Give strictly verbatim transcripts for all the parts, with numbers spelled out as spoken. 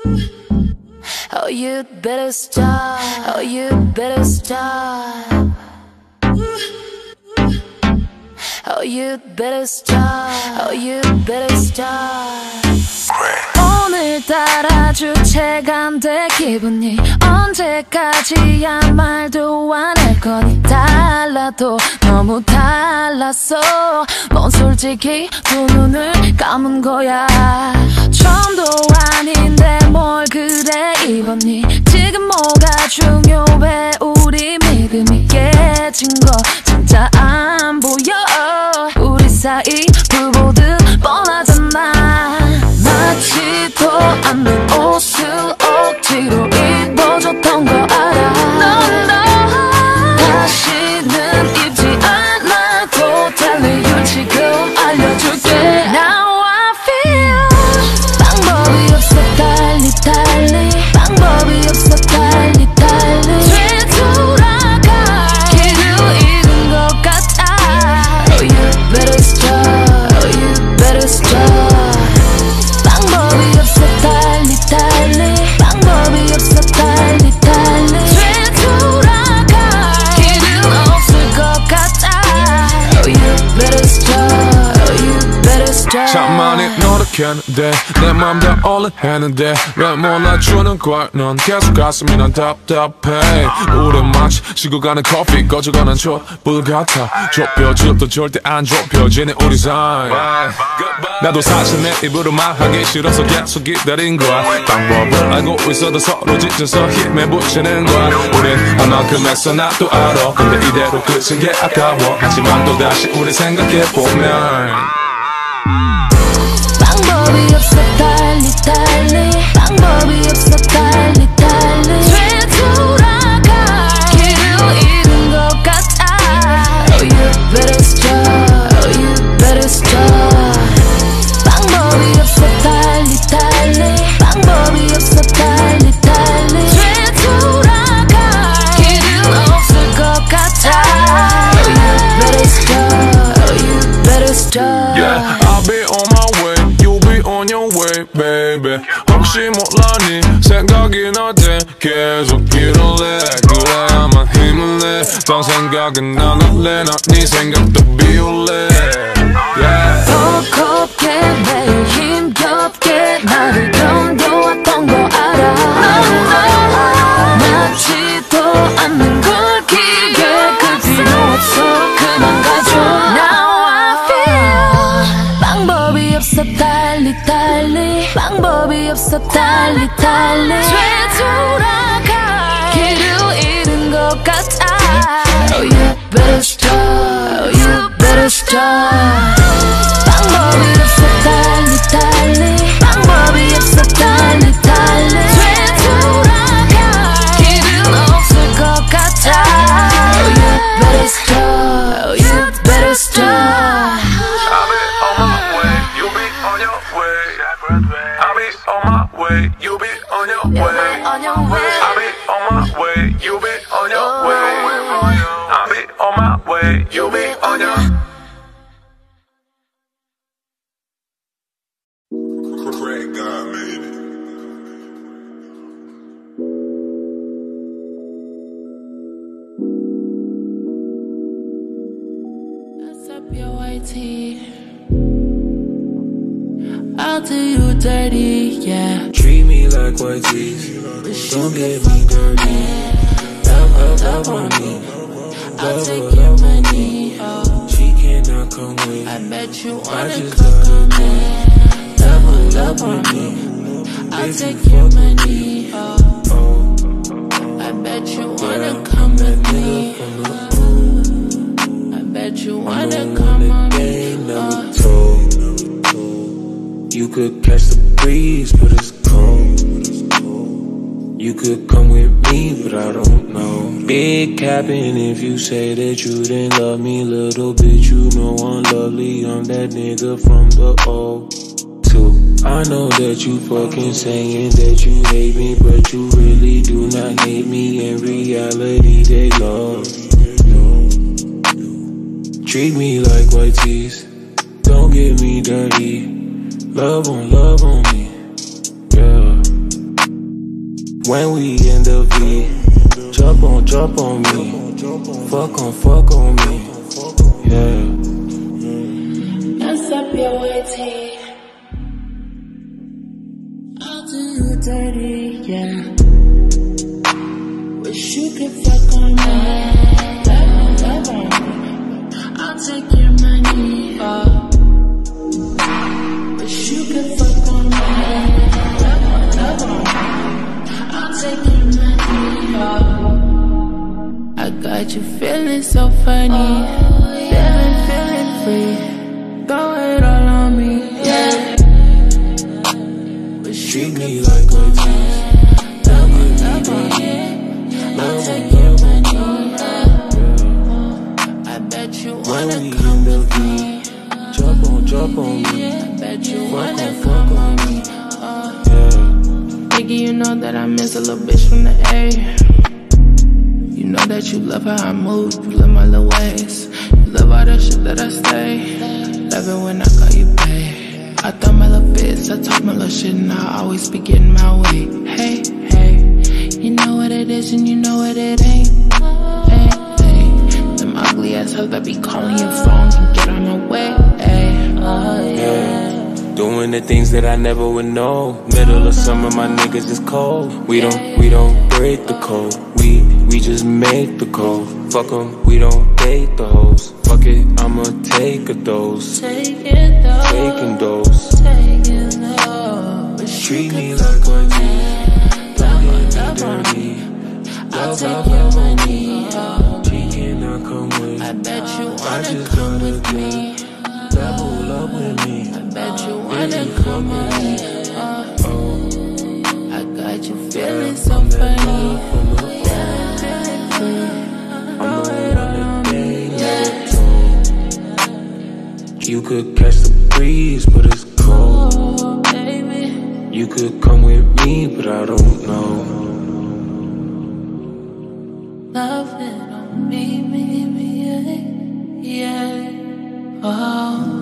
Oh, you better stop. Oh, you better stop. Oh, you better stop. Oh, you better stop. 오늘따라 주체가 안 돼 기분이 언제까지야 말도 안 할 거니 달라도 너무 달랐어 넌 솔직히 두 눈을 감은 거야 처음도 아닌데 뭘 그래 입었니 지금 뭐가 중요해 우리 믿음이 깨진 거 진짜 안 보여 우리 사이 불보듯 뻔하잖아 맞지도 않는 옷을 억지로 입어줬던 거 알아 넌 너 다시는 입지 않아도 달리 지금 알려줄게 Now I feel 방법이 없어 달리 달리 방법이 없어 달리 달리 되돌아갈 길을 잃은 것 같아 Oh you better stop Oh you better stop 방법이 없어 달리 달리 방법이 없어 달리 달리 되돌아갈 길은 없을 것 같아 Oh you better stop Oh you better stop 참 많이 노력했는데 내 맘 다 올라했는데 왜 몰라주는 거야 넌 계속 가슴이 난 답답해 우리 마치 식어가는 커피 꺼져가는 촛불 같아 좁혀질도 절대 안 좁혀지는 우리 사이 나도 사실 내 입으로 말하기 싫어서 계속 기다린 거야 방법을 알고 있어도 서로 지쳐서 힘에 붙이는 거야 우린 얼마큼 했어 나도 알아 근데 이대로 끝인 게 아까워 하지만 또다시 우리 생각해보면 방법이 없어 달리 달리 방법이 없어 달리 달리 되돌아갈 길을 잃은 것 같아 Oh you better stop Oh you better stop 방법이 없어 달리 달리 방법이 없어 달리 달리 되돌아갈 길은 없을 것 같아 Oh you better stop Oh you better stop Yeah, I'll be on my way You'll be on your way, baby 혹시 몰라니 생각이 날 때 계속 길을 내 그래야만 힘을 내 딴 생각은 안 할래 난 네 생각도 비울래 Yeah 더 곱게 매일 힘겹게 나를 견뎌왔던 거 알아 맞지도 않는 걸 길게 그 필요 없어 그만 가줘 Now I feel 방법이 없어 달리 달리 방법이 없어 달리 달리 되돌아갈 길을 잃은 것 같아 Oh you better stop Oh you better stop 방법이 없어 달리 달리 방법이 없어 달리 달리 되돌아갈 길은 없을 것 같아 Oh you better stop Oh you better stop I'll be on my way, you'll be on your way I'll be on my way, you'll be on your way on your way I'll be on my way, you'll be on your way I'll be on my way, you'll be on your way Craig God made it. Mess up your white tee I'll do you dirty, yeah Treat me like white teeth Don't get me dirty Love, love, love on me I'll Love, take love, your love on money, oh She cannot come with I bet you I wanna just come got on a me Love, love on me I'll If take you your fuck money, oh Oh, I bet you yeah, wanna come that with nigga me from the I bet you I wanna know come when on the me, game never oh told You could catch the breeze, but it's cold You could come with me, but I don't know Big capping if you say that you didn't love me Little bitch, you know I'm lovely I'm that nigga from the O two I know that you fucking saying that you hate me But you really do not hate me In reality, they love Treat me like white teeth Don't get me dirty Love on, love on me Yeah When we in the V, jump on, jump on me, fuck on, fuck on me, yeah. Mess up your waiting, I'll do you dirty, yeah. Wish you could fuck on me, love on, love on me, I'll take your money, uh. Wish you could fuck on me, love on, love on me, I'll take your money, uh. I got you feeling so funny, feeling, feeling free, go ahead all on me, yeah. Wish Treat me like a tease, love me, love me, I'll take your money, uh. I bet you wanna come with me, jump on, jump on me, I bet you fuck wanna on, come fuck on with me, me, uh. yeah. Nigga, you know that I miss a little bitch from the A. You know that you love how I move, you love my little ways, you love all the shit that I say. Love it when I call you babe. I thought my little bits, I talk my little shit, and I always be getting my way. Hey, hey, you know what it is and you know what it ain't. Hey, hey, them ugly ass hoes that be calling your phone can get on the way. Hey, oh yeah. Doing the things that I never would know. Middle of summer, my niggas is cold. We don't, we don't break the code. We, we just make the code. Fuck 'em, we don't date the hoes. Fuck it, I'ma take a dose. Take it though. Taking those. Take it though. Treat me like a tease. Don't get me dirty. I'll take your money, oh. Cheating, I come with. I bet you I wanna just come gotta with me. get double up with me. I bet you wanna come with me, oh. I got you feeling so funny, feeling, feeling free. Go ahead on me, yeah. You could catch the breeze, but it's cold. Oh, baby. You could come with me, but I don't know. Love it on me, me, me, yeah, yeah. Oh.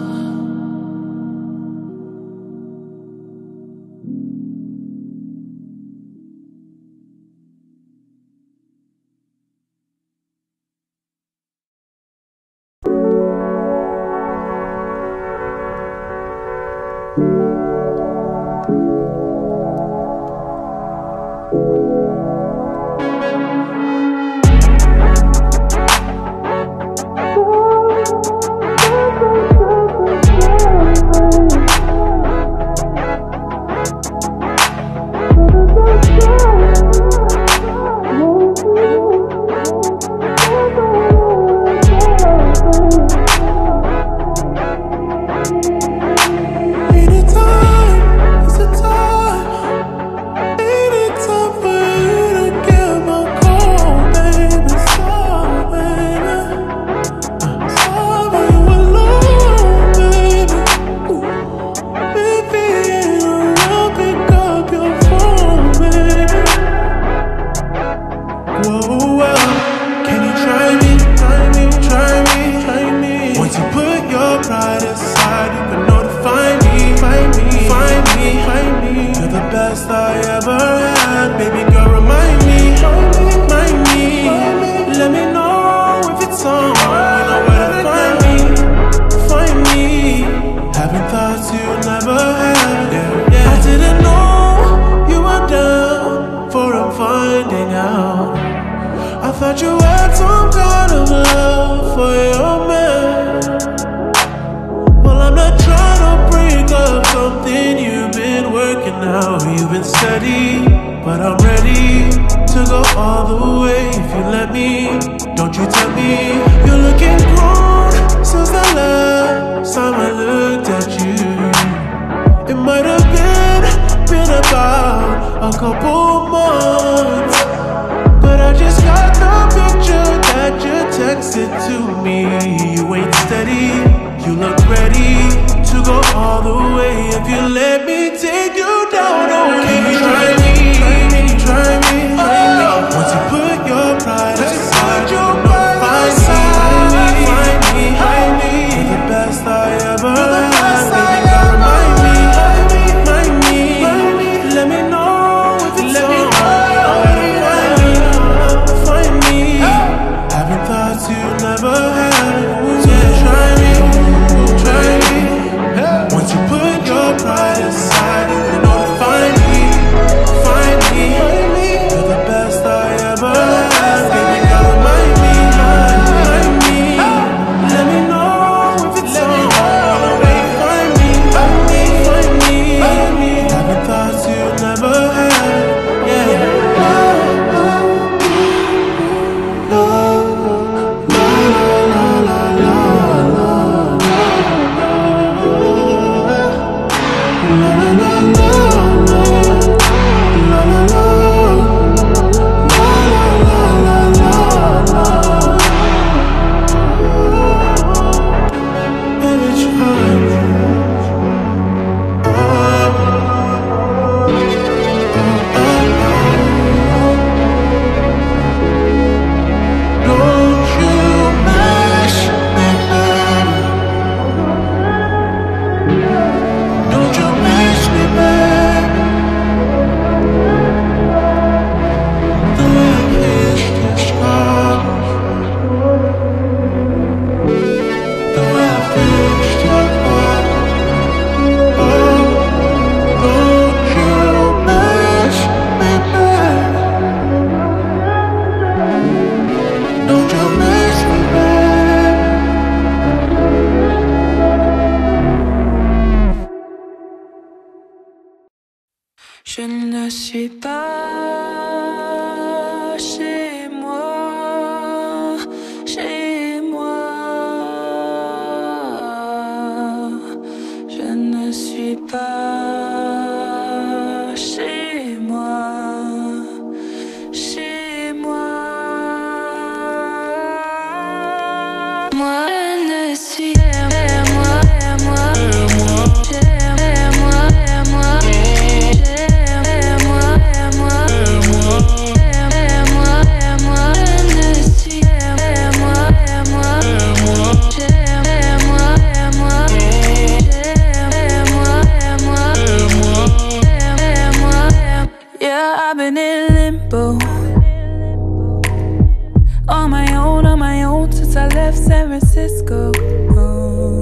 Let me know if it's on. Je ne suis pas chez moi, chez moi. Je ne suis pas chez moi, chez moi. Moi, je ne suis pas moi, moi, moi, moi, moi. I've been in limbo, on my own, on my own, since I left San Francisco. Oh.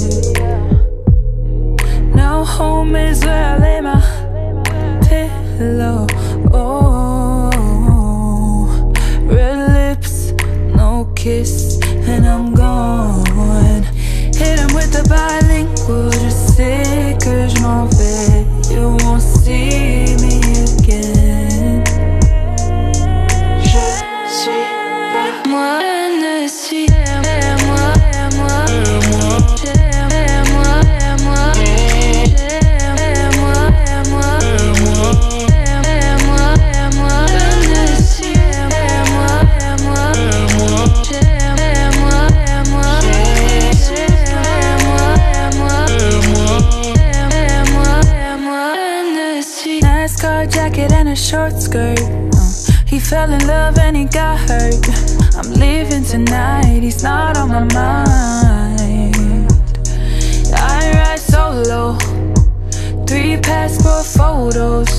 Now home is where I lay my pillow. Oh, red lips, no kiss, and I'm gone. Hit him with the bilingual, je sais que je m'en vais. You won't see me again. Moi, je ne suis pas moi, moi, moi, moi, moi, NASCAR jacket and a short skirt. He fell in love and he got hurt. I'm leaving tonight, he's not on my mind. I ride solo, three passport photos.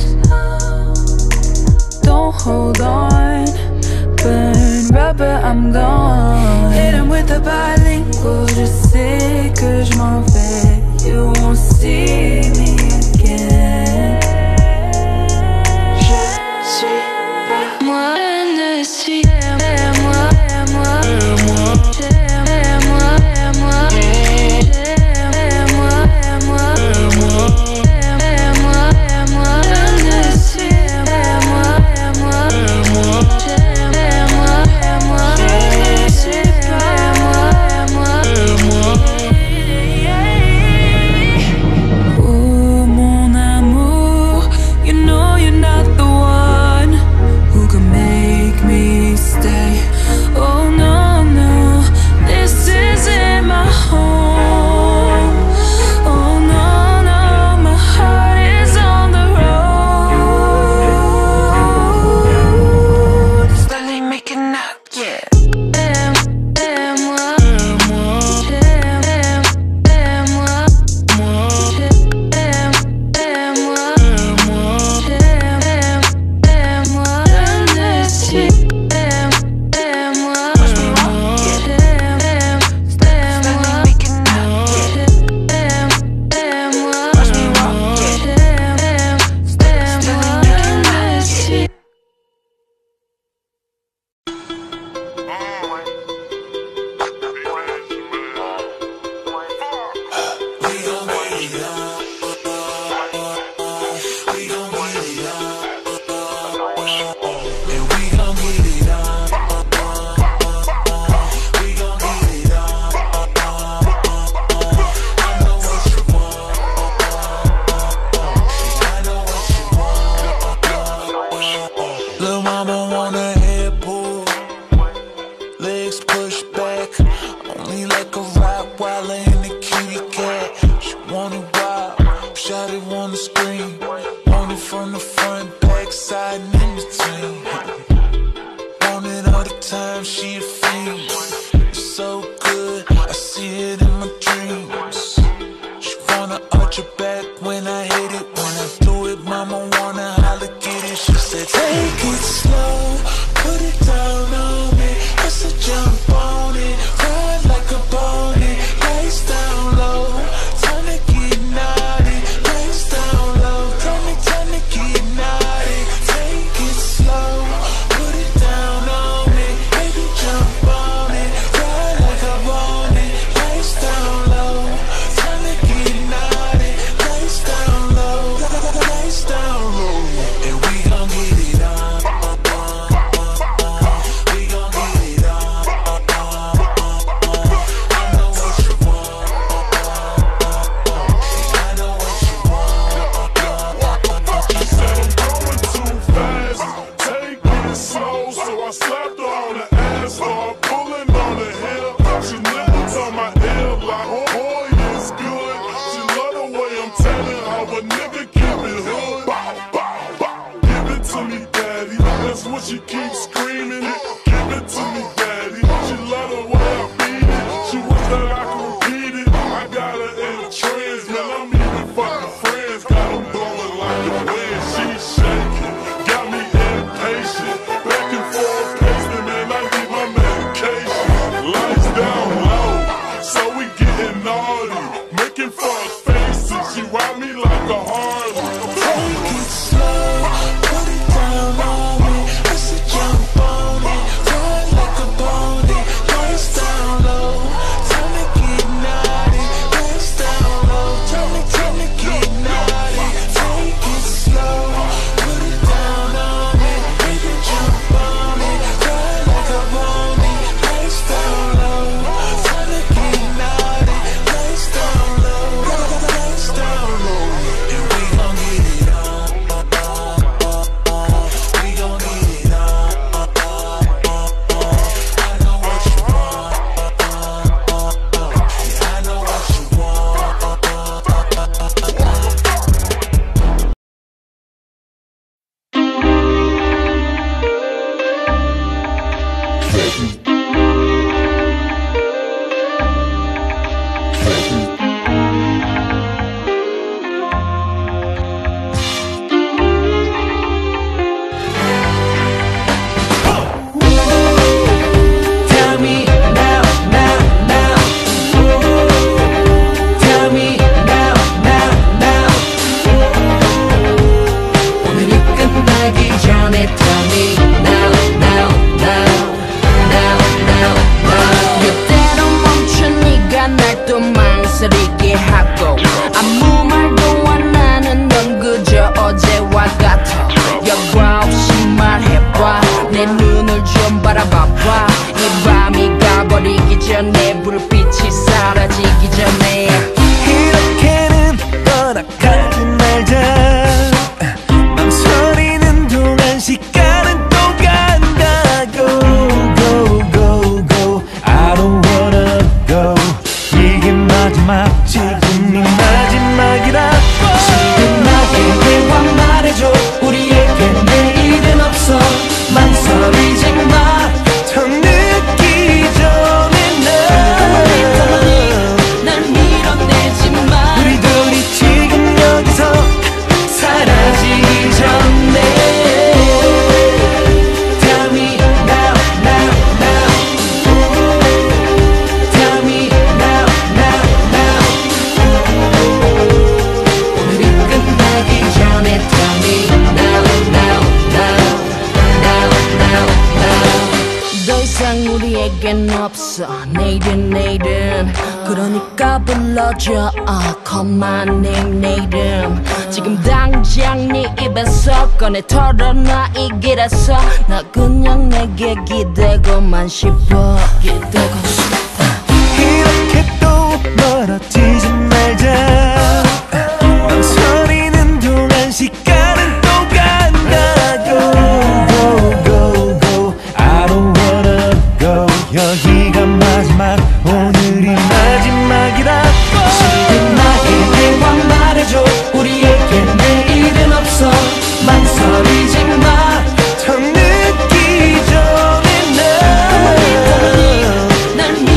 Don't hold on, burn rubber, I'm gone. Hit him with the bilingual, je sais que je m'en vais. You won't see me again. Moi, je ne suis pas moi, moi, moi, moi, moi, oh mon amour, you know you're not the one who can make me stay. Oh no, no, this isn't my home. Oh no, no, my heart is on the road. Slowly making up, yeah. Lil' mama want a head pull, legs pushed back, only like a Rottweiler and a kitty cat. She want it wild, shot it on the screen, want it from the front, back, side, and in between. Want it all the time, she a fiend. It's so good, I see it in my dreams. She wanna arch her back when I hit it, when I do it, mama wanna holler, get it. She said, take it slow, put it down on me. I said, jump on it, ride like a pony. Lights down low, time to get naughty. Lights down low, time to, time to get naughty. Take it slow, put it down on me. Baby, jump on it, ride like a pony. That's what she keeps screaming. Give it to me, daddy. She love the way I beat it. She wish that I could repeat it. I got her in a trance, man. I'm even fucking friends. Got them blowing like the wind. She's shaking, got me impatient. Back and forth pacing, man. I need my medication. Lights down low, so we getting naughty, making fun faces. She ride me like a Harley. Take it slow, put it down on me. I said jump on it, ride like a pony. Lights down low, time to get naughty. Lights down low, time to, time to get naughty. Take it slow, put it down on me. Baby jump on it, ride like a pony. Lights down low, time to get naughty. Lights down low, lights down low. And we gon' get it on. We gon' get it on. I know what you want. Yeah, I know what you want. Tell me now, now, now. Tell me now, now, now. 오늘이 끝나기 전에 tell me now, now, now, now, now, now. 몇 대로 멈춘 네가 날 또 망설이게 하고 아무 말도 안 하는 넌 그저 어제와 같아. 여과 없이 말해봐, 내 눈을 좀 바라봐봐. 이 밤이 가버리기 전에 불빛이 사라지기 전에 이렇게는 떠나가지 말자. 망설이는 동안 시간은 또 간다. Go, go, go, go. I don't wanna go. 이게 마지막, 지금이 마지막이라. 지금 나에게와 말해줘. 우리에게 내일은 없어. 망설이지 마. 더 늦기 전에 난 날 밀어내지 마. 우리 둘이 지금 여기서 사라지기 전에 Tell me now, now, now. Tell me now, now, now. 오늘이 끝나기 전에 Tell me now, now, now. Now, now, now. 더 이상 우리에겐 없어 내일은 내일은. 그러니까 불러줘 uh, call my name 내 이름. 지금 당장 네 입에서 꺼내 털어놔 이 길에서. 나 그냥 내게 기대고만 싶어. 기대고 싶어. 이렇게 또 멀어지지 말자. 망설이는 동안 시간은 또 간다. Go, go, go, go. I don't wanna go. 여기가 마지막, 오늘이 마지막이라. 지금 나에게와 말해줘. 우리에게 내일은 없어. 망설이지 마. 더 늦기 전에 난 날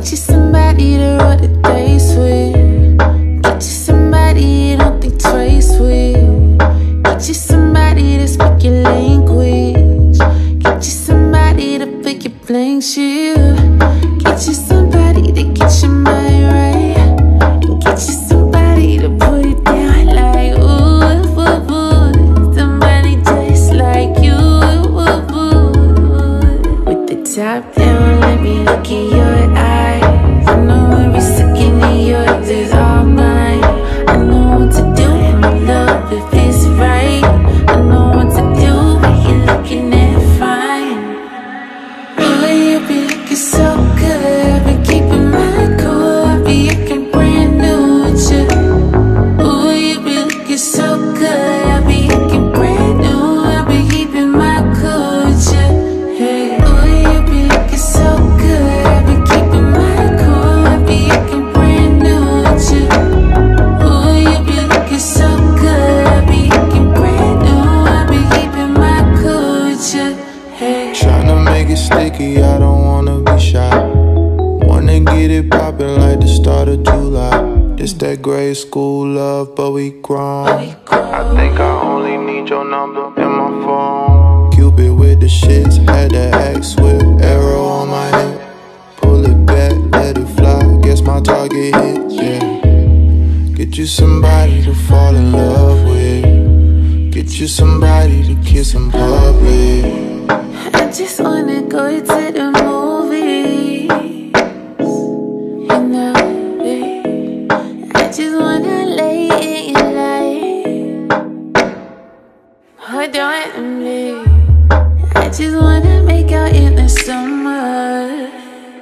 Get you somebody to roll the dice with. Get you somebody you don't think twice with. Get you somebody to speak your language. Get you somebody to pick your blank sheet. Get you somebody to get your mind right. And get you somebody to put it down like ooh, ooh, ooh. Somebody just like you, ooh, ooh. With the top down, let me look in your eyes. I know every second of yours is all mine. I know what to do with my love if it's right. I know what to do when you're looking at fine. Boy, you be looking so good. I've been keeping my cool. I be acting brand new with you. Ooh, you be looking so good. I be acting brand new. I be keeping my cool with you. Hey, ooh, you be looking so good. I be keeping my cool. I be acting brand new with you. Ooh, you be looking so good. I be acting brand new. I be keeping my cool with you. Hey. Tryna make it sticky, I don't wanna be shy. Wanna get it poppin' like the start of July. This that grade school love, but we grown. I think I only need your number in my phone. Cupid with the shits, had to axe with arrow on my hip. Pull it back, let it fly, guess my target hit, yeah. Get you somebody to fall in love with. Get you somebody to kiss in public. I just wanna go to the movies, you know, babe. I just wanna lay in your light. Hold on to me. I just wanna make out in the summer.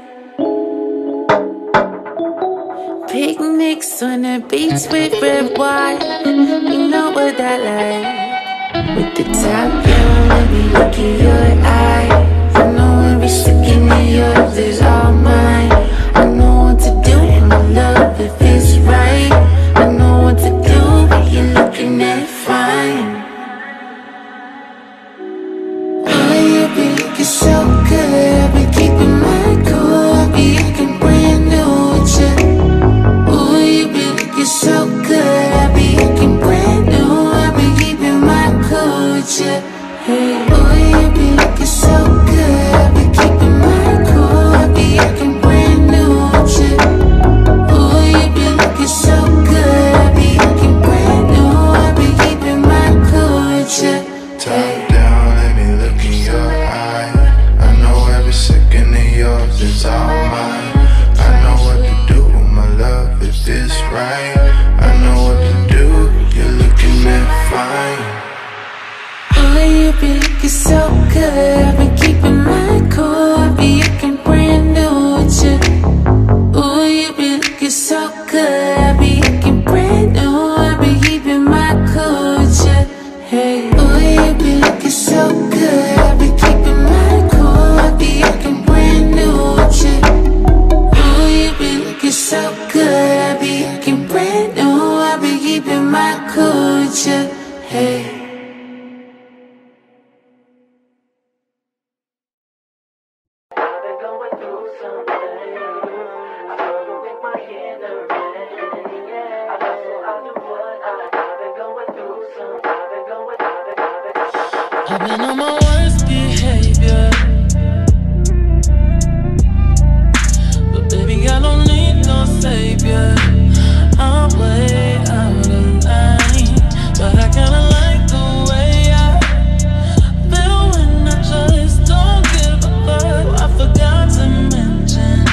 Picnics on the beach with red wine. You know what I like. With the top down, let me look in your eyes. I know every second of yours is all mine. I know what to do with my love if it's right. I know what to do when you're looking at fine. Oh, you be looking so good. I be keeping my cool. I be acting brand new with you. Ooh, you be looking so good. I be acting brand new. I be keeping my cool with you. Hey, ooh, you be looking so good. I be keeping my cool. I be acting brand new with you. Ooh, you be looking so good. I be acting brand new. I be keeping my cool with you. Top down, let me look in your eye. I know every second of yours is all mine. I know what to do with my love if it's right. I know what to do, you're looking at fine. Oh, you be looking so good. I've been keeping my cool. I be acting brand new with you. Ooh, you be looking so good. I be acting brand new. I be keeping my cool with you. Hey, ooh, you be looking so good. I be keeping my cool. I be acting brand new with you. Ooh, you be looking so good. I be acting brand new. I be keeping my cool with you. Hey. I've been on my worst behavior, but baby, I don't need no savior. I'm way out of line, but I kinda like the way I feel when I just don't give a fuck. I forgot to mention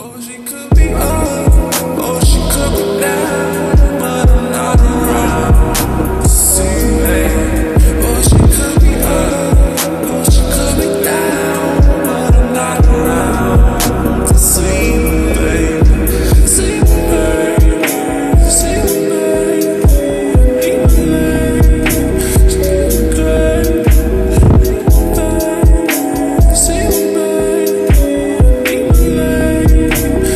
Oh, she could be up, oh, she could be down, but I'm not around to see me. Oh, she could be up, oh, she could be down, but I'm not around to see me, baby. See me, baby. See me, baby. Need me, baby. See me, baby. See me, baby. Need me, baby.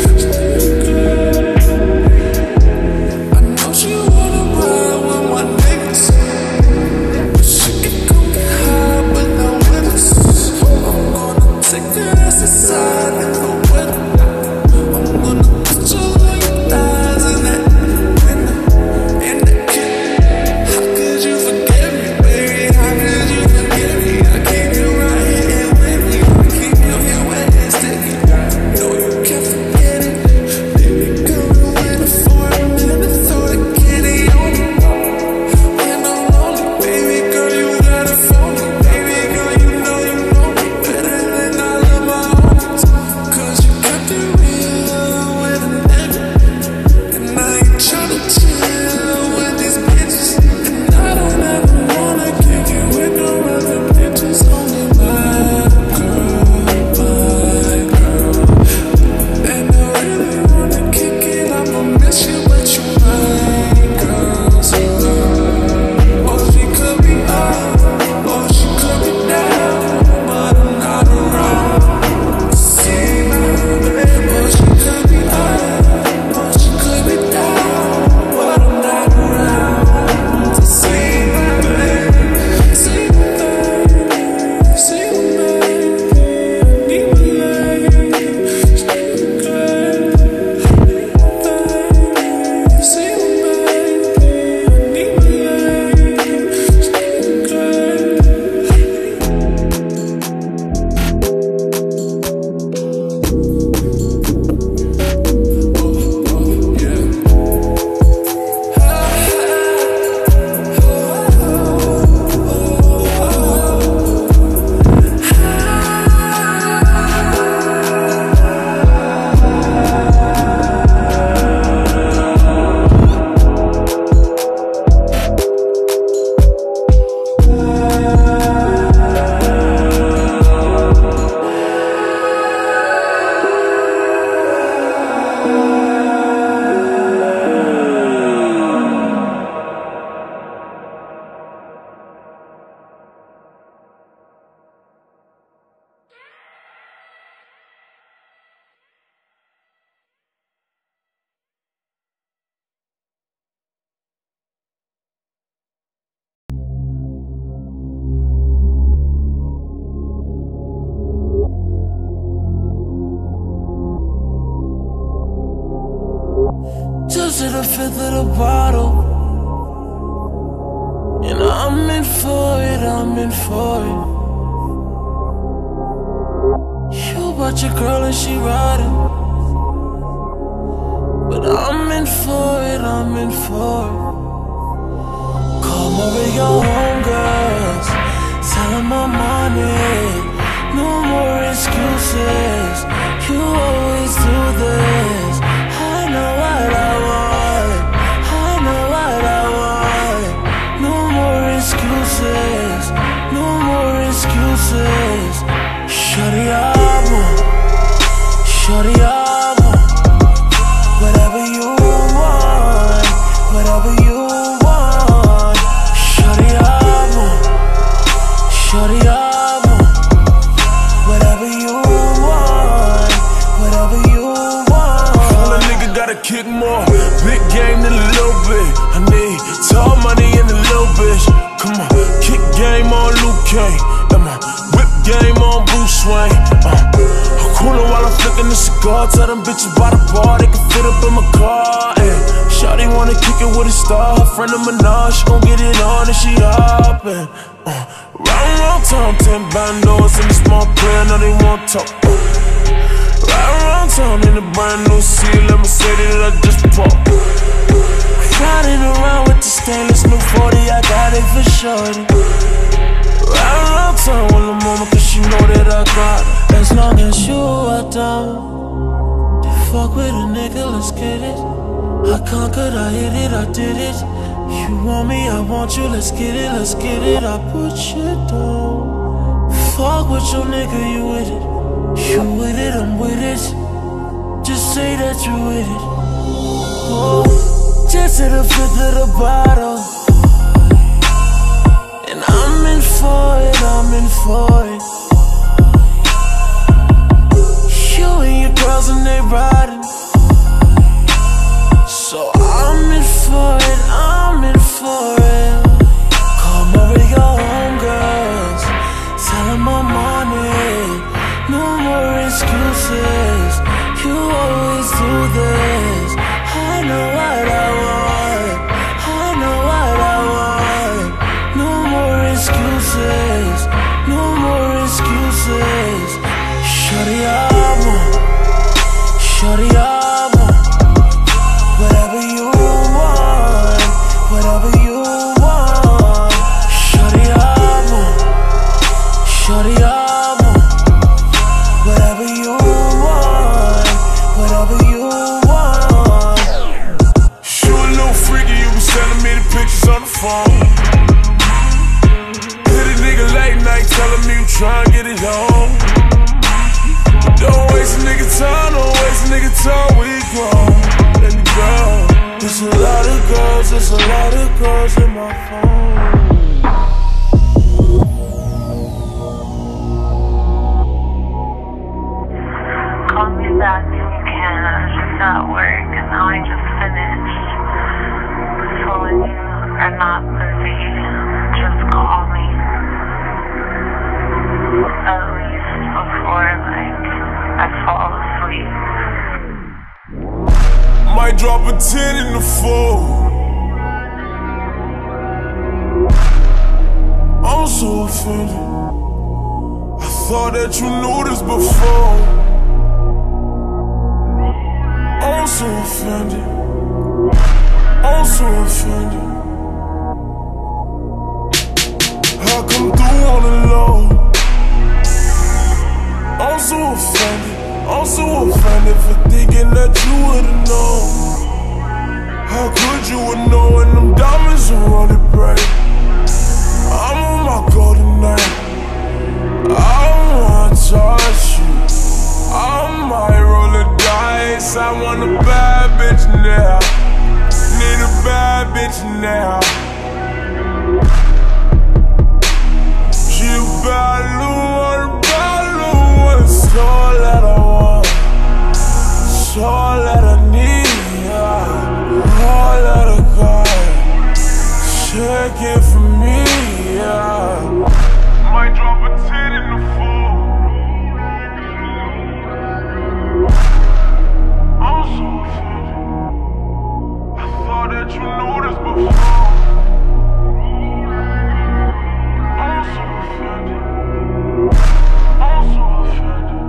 I know she wanna ride with my niggas, but she can come get high without witness. I'm gonna take her ass aside and go with her. I'm gonna put your like thighs in that window, in that kid. How could you forget me, baby? How could you forget me? I keep you right here with me. I keep you here where it's sticky. No, you can't forget it. Baby, come and wait for a minute, throw the kitty on me. When I'm lonely, baby girl, you got it for me. Baby girl, you know you know me better than all of my homies. Cause you kept it real with a nigga, and I ain't tryna chill with these bitches. And I don't ever wanna kick it with no other bitches. Only my girl, my girl. And I really wanna kick it, I'ma miss you, but you my girl. So girl, oh, she could be up, oh, she could be down, but I'm not around to see me. Oh, she could be up, oh, she could be down, but I'm not around to see me, baby. See me, baby. See me, baby. Need me, baby. See me, baby. See me, baby. Need me, baby. Just to the fifth of the bottle, and I'm in for it, I'm in for it. You brought your girl and she riding, but I'm in for it, I'm in for it. Call over your homegirls, tell them I'm on it. No more excuses, you always do this. I know what I want, I know what I want. No more excuses, no more excuses. Shorty, I want, shorty, I want whatever you want, whatever you want. Shorty, I want, shorty, I want whatever you want, whatever you want. All a nigga gotta kick more, big game than a little bit. I need tall money and a little bitch. Come on, kick game on Luke Kane, and my whip game on Bruce Wayne. Uh, I'm coolin' while I'm flicking the cigar. Tell them bitches by the bar, they can fit up in my car. And shawty wanna kick it with a star. Her friend of Minaj, she gon' get it on and she hoppin'. Uh, round round town, ten bandos in the small prayer, now they won't talk. Uh, Ride around town in a brand new C, let me say that I just popped. Riding around with the stainless new forty, I got it for shorty. Ride around town on the moment, cause she know that I got it. As long as you are down, the nigga, let's get it. I conquered, I hit it, I did it. You want me, I want you, let's get it, let's get it. I put you down. Fuck with your nigga, you with it. You with it, I'm with it. Just say that you with it. Oh, just to the fifth of the bottle. And I'm in for it, I'm in for it. You and your girls and they riding. So I'm in for it, I'm in for it. Call Murray your homegirls, tell them I'm on it. No more excuses, you always do this. I know what I want, I know what I want. No more excuses, no more excuses. Shorty, I want, shorty, I want. Whatever you want, whatever you want. Shorty, I want, shorty, I want. Whatever you want, whatever you want. You a little freaky, you be sending me the pictures on the phone. Hit a nigga late night, telling me you tryna get it on. Don't waste a nigga time, don't waste a nigga time, we grown. Let me go. There's a lot of girls, there's a lot of girls in my phone. Call me back when you can. I'm just at work and now I just finished. So when you are not busy, just call me. At least before like I fall asleep. Might drop a ten in the four. I'm so offended. I thought that you knew this before. I'm so offended. I'm so offended. I come through on the low. I'm so offended. I'm so offended for thinking that you would've known. How could you have known them diamonds are running bright? I'm on my golden night. I don't wanna touch you. I might roll the dice. I want a bad bitch now. Need a bad bitch now. She a bad little one, bad little one. It's all that I want. It's all that I need, yeah. All that I got. Check it for me, yeah. Might drop a ten in the four. I'm so offended. I thought that you knew this before. I'm so offended. I'm so offended.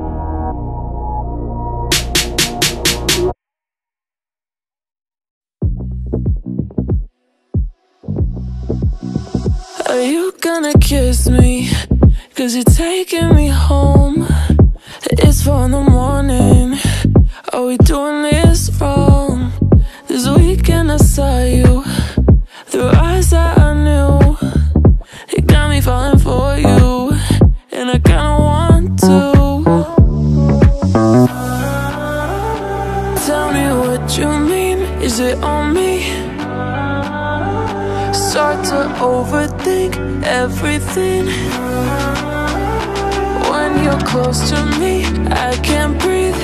Are you gonna kiss me? Cause you're taking me home. It's four in the morning. Are we doing this wrong? This weekend I saw you through eyes that I knew. It got me falling for you, and I kinda want to. Tell me what you mean, is it on me? Start to overthink everything. When you're close to me, I can't breathe.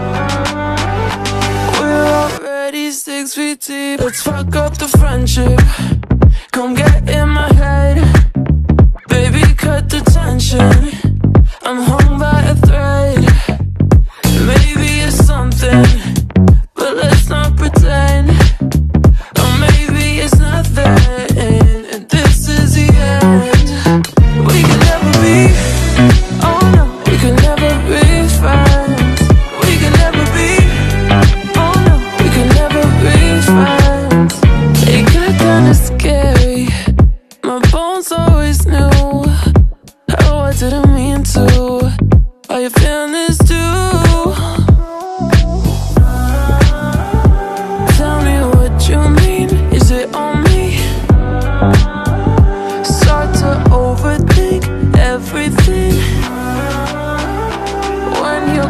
We're already six feet deep. Let's fuck up the friendship. Come get in my head. Baby, cut the tension. I'm hung by a thread. Maybe it's something, but let's not pretend. Or maybe it's nothing, and this is the end. We can never be, oh no, we can never be friends. We can never be, oh no, we can never be friends. It got kinda scary, my bones always knew. Oh, I didn't mean to. Are you feeling this too?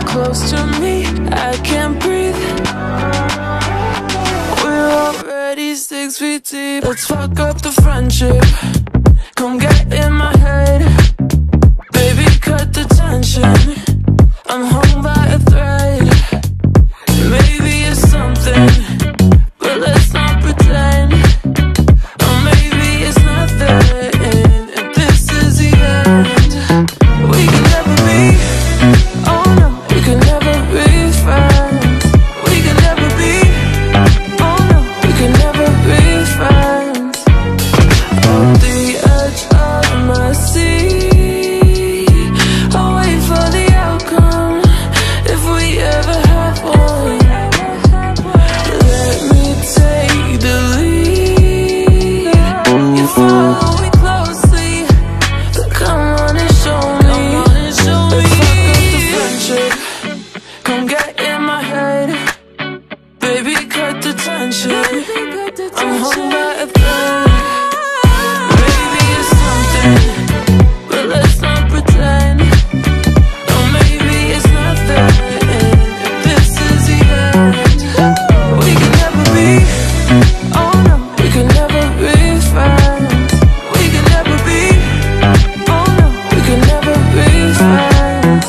close to me, I can't breathe. We're already six feet deep. Let's fuck up the friendship. Come get in my head. Baby, cut the tension. I'm hung by a thread. Maybe it's something, but let's not pretend. Or maybe it's nothing, and this is the end. We can never be, oh no, we can never be friends. We can never be, oh no, we can never be friends. On the edge of my seat, I'll wait for the outcome, if we ever have one. Let me take the lead. You follow me closely, so come on and show me. Let's fuck up the friendship. Come get in my head. Baby, cut the tension. I'm hung by a thread. Maybe it's something, but let's not pretend. Or maybe it's nothing, and this is the end. We can never be, oh no, we can never be friends. We can never be, oh no, we can never be friends.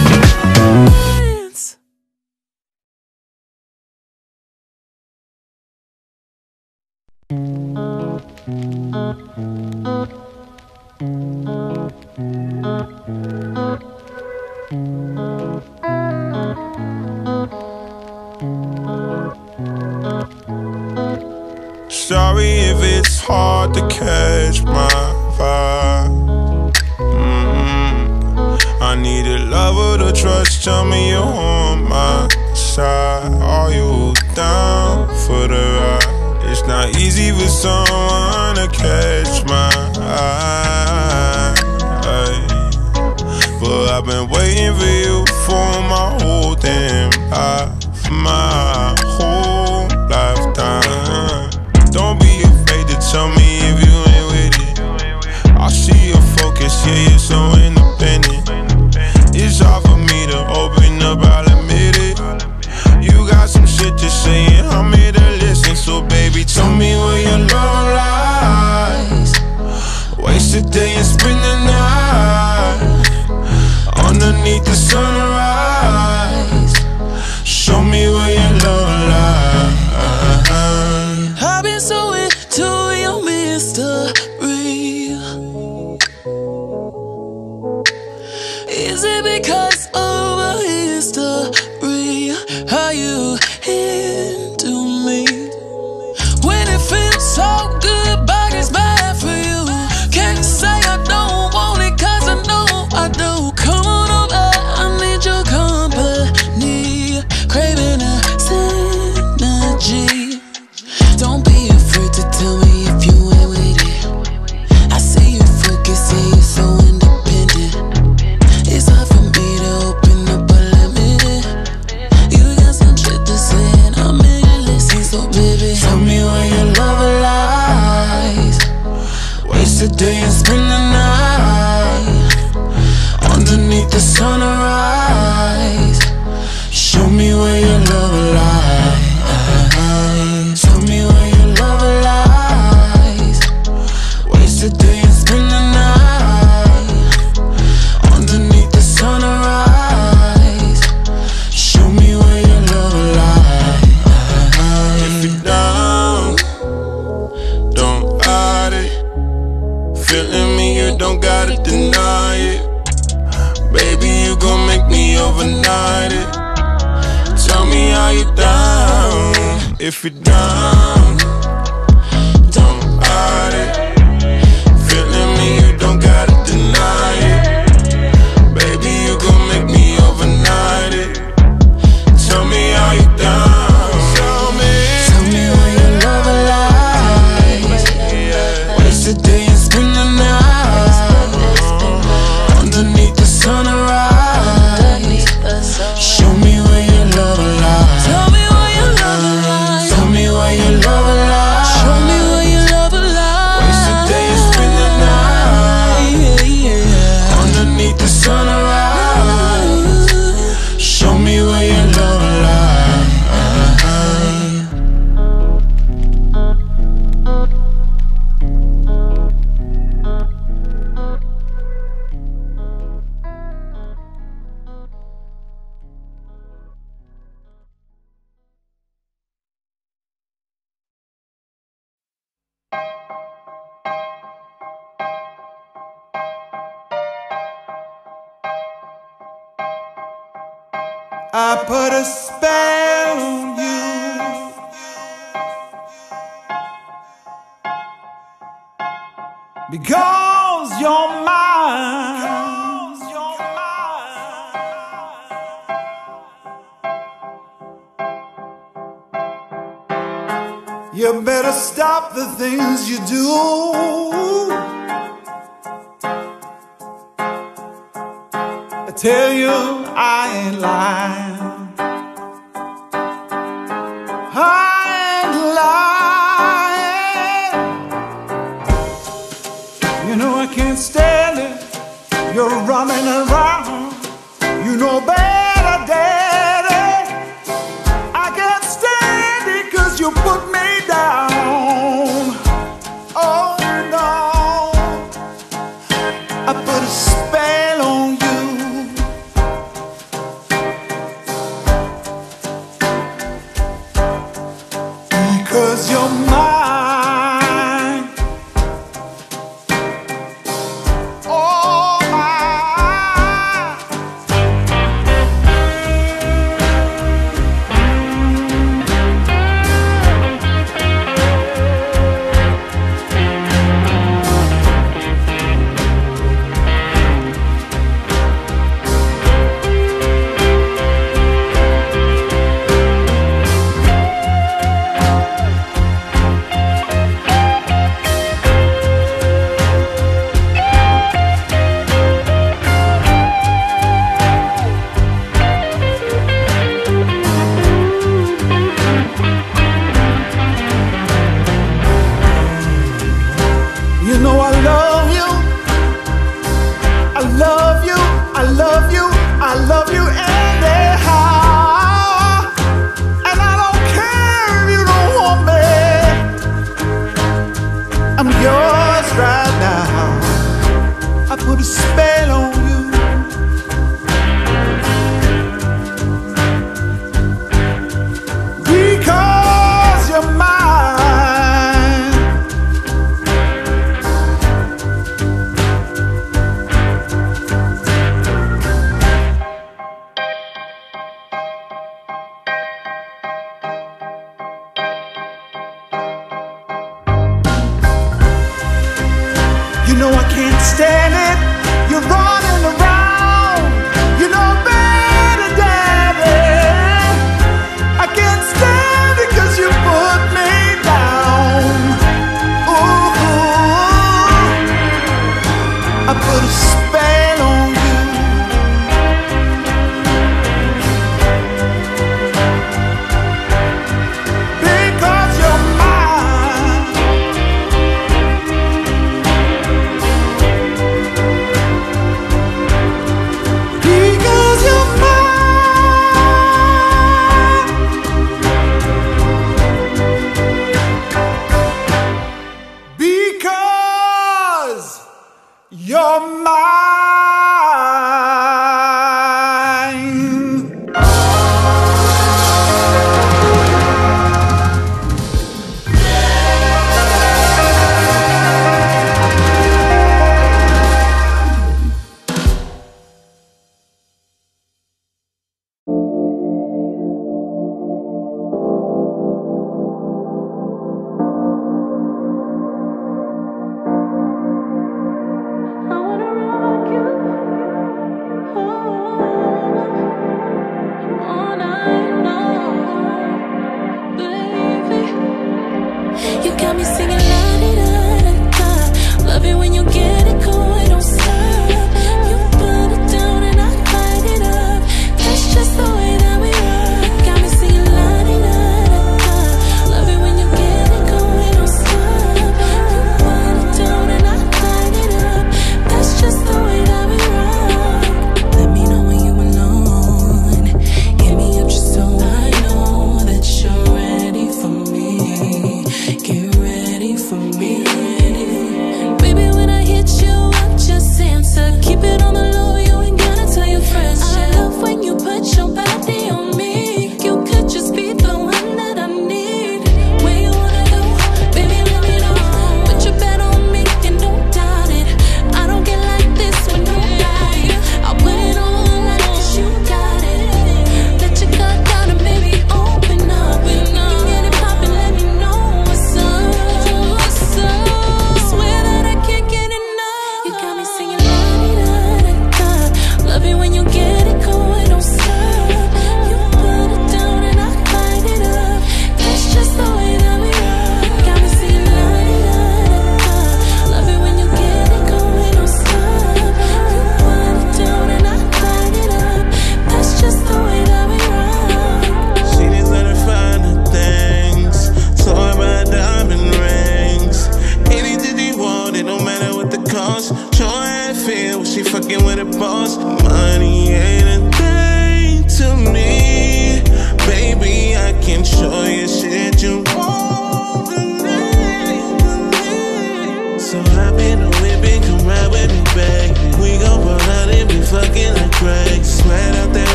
Sorry if it's hard to catch my vibe. mm-hmm. I need a lover to trust. Tell me you're on my side. Are you down for the ride? It's not easy for someone to catch my eye, but I've been waiting for you for my whole damn life, my whole lifetime. Don't be afraid to tell me if you ain't with it. I see your focus, yeah, you're so independent. It's hard for me to open up, I'll admit it. You got some shit to say and I'm here to listen. So baby, tell me where your love lies. Waste a day and spend the night underneath the sunrise. Show me where your love lies. I've been so into your mystery. Is it because of a history? Are you into me? When it feels so good, but it's bad for you. Can't say I don't want it, cause I know I do. Come on over, I need your company. Craving a synergy. Don't be afraid to tell me if you ain't with it. I see you focus, yeah, you're so independent. It's hard for me to open up, but let me in. You got some shit to say and I'm here to listen. So baby, tell me where your love lies. Waste a day and spend the night underneath the sunrise. Show me where your love lies. Tell me where your love lies. Waste a day and spend the night underneath the sunrise. Show me where your love lies. If you're down, don't hide it. Feeling me, you don't gotta deny it. Baby, you gon' make me overnight it. Tell me how you down. If you're down, don't hide it. Feeling me, you don't gotta deny it. Baby, you gon' make me overnight it. Tell me how you down. Tell me, tell me where your love lies. Waste a day and spend the night underneath the sunrise. Show me where your love lies. Tell me where your love lies. Tell me where your love lies. I put a spell on you. Because you're mine. Because you're mine. You better stop the things you do. I tell you I ain't lying. I ain't lying. You know I can't stand it. You're running around. You know better, Daddy. I can't stand it 'cause you put me down. Oh no, I put a spell on you. Because you're mine. Oh, mine. You know I love you. I love you. I love you. I love you anyhow. And I don't care if you don't want me. I'm yours right now. I put a spell on you. Because you're mine. You know I can't stand it. You're running around. You know better, Daddy. I can't stand it 'cause you put me down. Ooh, I put a spell on you. Because you're mine.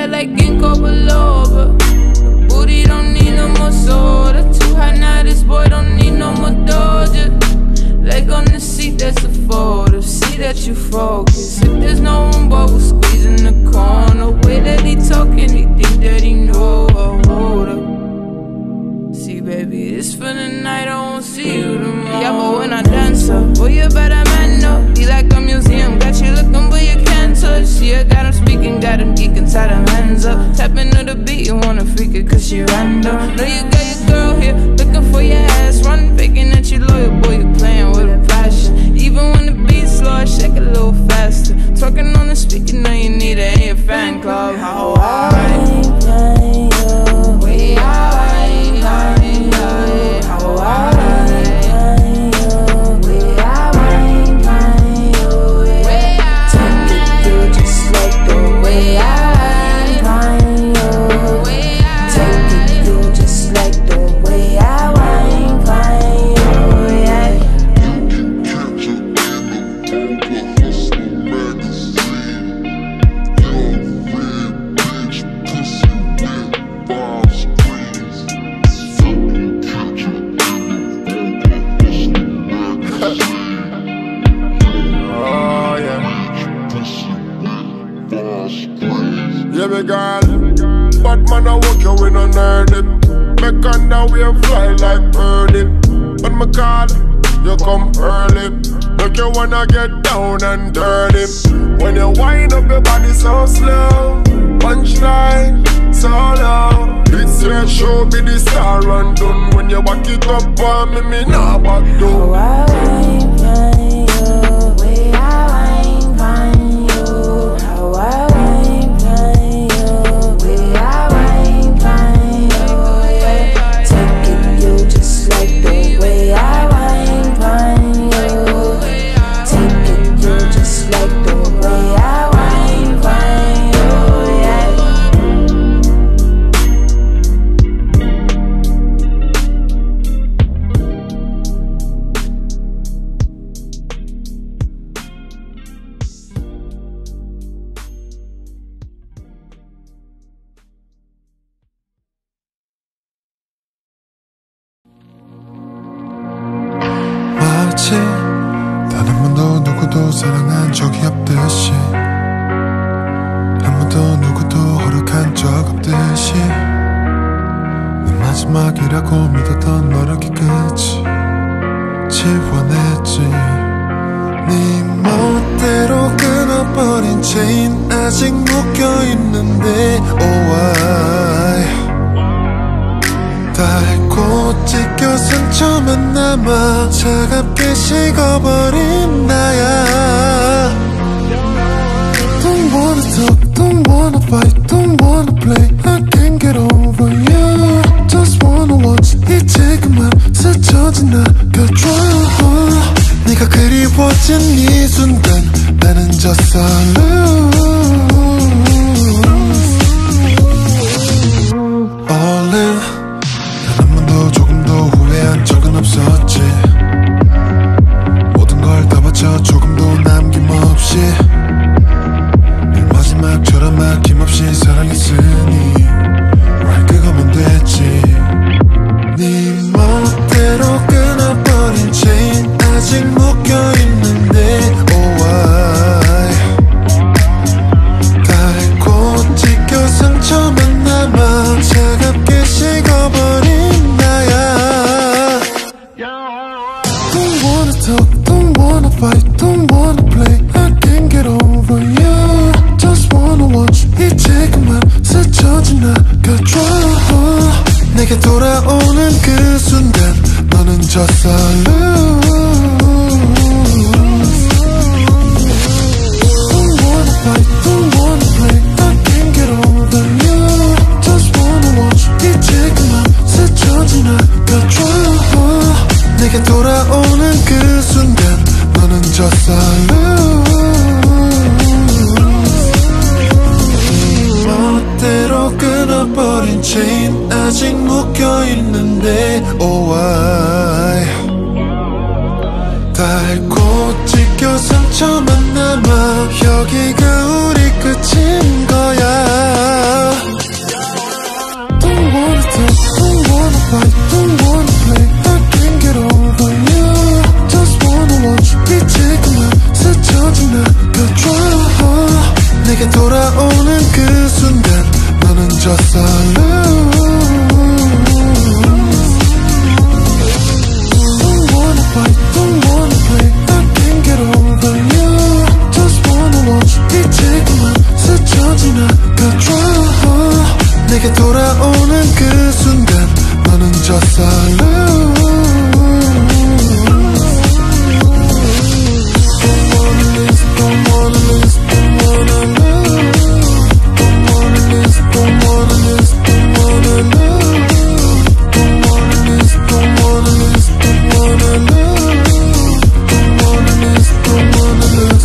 like ginkgo biloba. The booty don't need no more soda. Too hot now, this boy don't need no more Doja. Leg on the seat, that's a photo. See that you focus. If there's no room, boy, we'll squeeze in the corner. Way that he talking, he think that he know. Oh, hold up. See, baby, it's for the night, I won't see you tomorrow. Yeah, but when I dance up, boy, you better man up. Be like a museum, got you looking, but you can't touch. See, I got him speaking, got him geeking, tie them hands up. Tapping to the beat, you wanna freak it, cause she random. Know you got your girl here, looking for your ass. Run, faking that you loyal, boy, you playing with a passion. Even when the beat's slow, I shake a little faster. Talking on the speaker, now you need it in your fan club. How I find you, way I find you, how I find you, way I find you, take it through just like the way I find you, take it through just like the way I find you, yeah. Yeah, me girl, bad man I walk you in on early. Make underwear fly like birdie. When me call, you come early. Make you wanna get down and dirty. When you wind up your body so slow, punchline so low. It's your show, be the star and done. When you back it up on me, me nah back down. How I find you, way I find you, how I 단 한 번도 누구도 사랑한 적이 없듯이 한 번도 누구도 허락한 적 없듯이 내 마지막이라고 믿었던 너를 깨끗이 지워냈지. 네 멋대로 끊어버린 체인 아직 묶여있는데 oh why 닳고 찢겨 상처만 남아 차갑게 식어버린 나야. Don't wanna talk, don't wanna fight, don't wanna play. I can't get over you. Just wanna watch 이제 그만 스쳐진 나가줘. 네가 그리워진 이 순간 나는 졌어 lose. All in 조금도 후회한 적은 없었지. 모든 걸 다 바쳐 조금도 남김없이 늘 마지막처럼 아낌없이 사랑했으니 right 그거면 됐지. 네 멋대로 끊어버린 체인 아직 묶여있는데 oh why 닳고 찢겨 상처만 남아 차갑게 식어버린 don't wanna fight, don't wanna play. I can't get over you. Just wanna watch 이제 그만 스쳐진 나가줘. 내게 돌아오는 그 순간 너는 졌어 lose. Don't wanna fight, don't wanna play. I can't get over you. Just wanna watch 이제 그만 스쳐진 나가줘. 내게 돌아오는 그 순간 너는 졌어 lose. 멋대로 끊어버린 체인 아직 묶여있는데 oh why 닳고 찢겨 상처만 남아 여기가 우리 끝인 거야. just a lose. Don't wanna fight, don't wanna play, I can't get over you. Just wanna watch 이 지금은 스쳐 지나가줘. 내게 돌아오는 그 순간 너는 just a lose. Don't wanna lose, don't wanna lose, don't wanna lose. Don't wanna lose, don't wanna lose, don't wanna lose. Don't wanna lose, don't wanna lose, don't wanna lose. Don't wanna lose, don't wanna lose.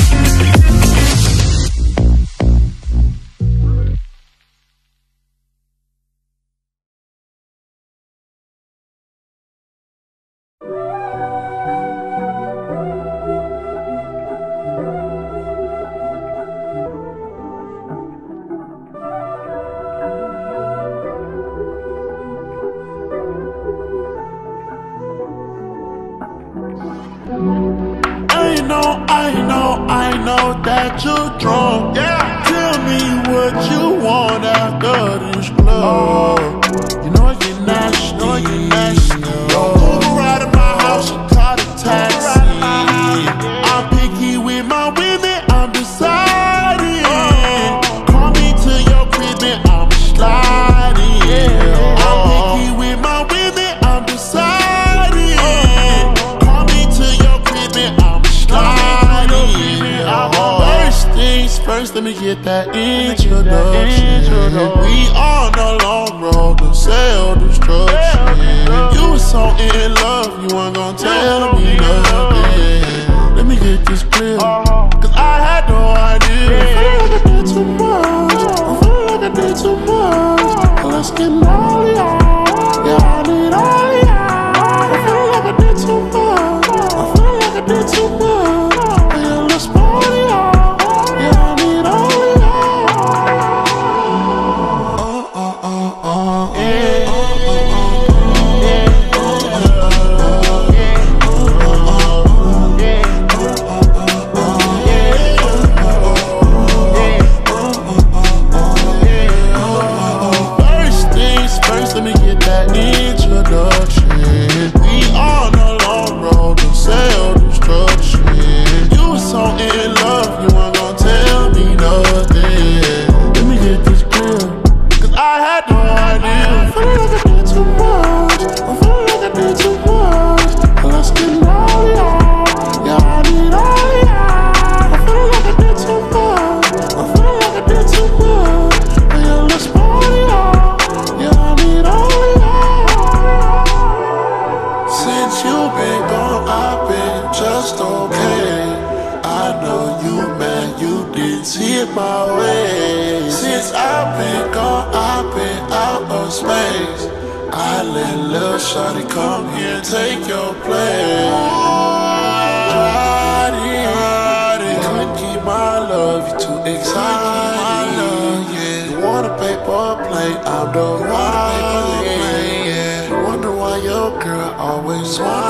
I know, I know, I know that you're drunk. Yeah. Tell me what you want after this club. You know I get nasty, you know I get nasty. Uber right at my house, you call a taxi. I'm picky with my women, I'm deciding. Call me to your crib and I'm sliding. I'm picky with my women, I'm deciding. Call me to your crib and I'm sliding. First things first, let me get that introduction. We on a long road to self-destruction. You was so in love, you weren't gonna tell me nothing. Let me get this clear, cause I had no idea. I feel like I did too much, I feel like I did too much. Let's get all y'all, yeah, I need all y'all. I feel like I did too much, I feel like I did too much. Yeah, let's party y'all, yeah, I need all y'all. Oh, oh, oh, oh, yeah. Let me get that introduction. We on a long road to self-destruction. You was so in love, you weren't gonna tell me nothing. Let me get this clear, cause I had no idea. I feel like I did too much, I feel like I did too much. Let's get all y'all, yeah, I need all y'all. I feel like I did too much, I feel like I did too much. Yeah, let's party y'all. Since you've been gone, I've been just okay. I know you mad, you didn't see it my way. Since I've been gone, I've been out of space. I let Lil Shawty come here and take your place. Couldn't keep my love, you too excited. You want a paper plate, I'm the right. Wonder why your girl always wants